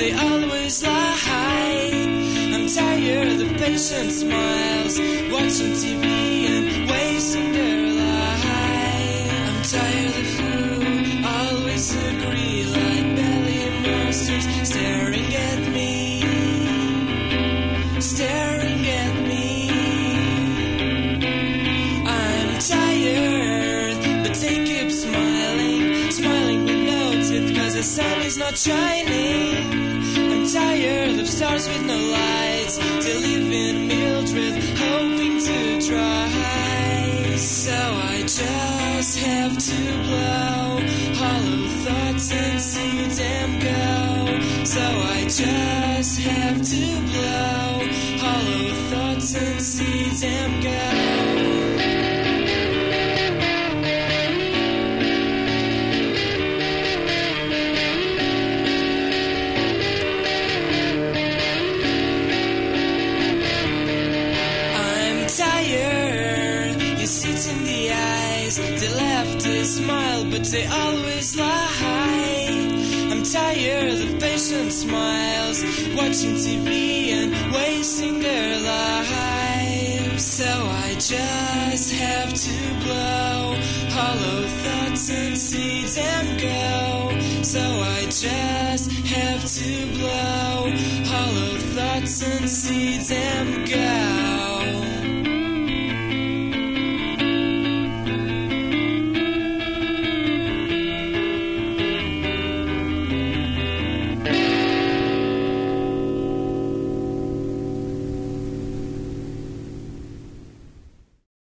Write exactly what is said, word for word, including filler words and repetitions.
they always lie. I'm tired of patient smiles, watching T V and wasting their life. I'm tired of who always agree like belly monsters staring at me, staring at me. I'm tired, but they keep smiling, smiling with no teeth, cause the sun is not shining. I'm tired of stars with no lights, they live in Mildred, hoping to try. So I just have to blow hollow thoughts and see them go. So I just have to blow hollow thoughts and see them go. They laugh, they smile, but they always lie. I'm tired of patient smiles, watching T V and wasting their lives. So I just have to blow hollow thoughts and see them go. So I just have to blow hollow thoughts and see them go.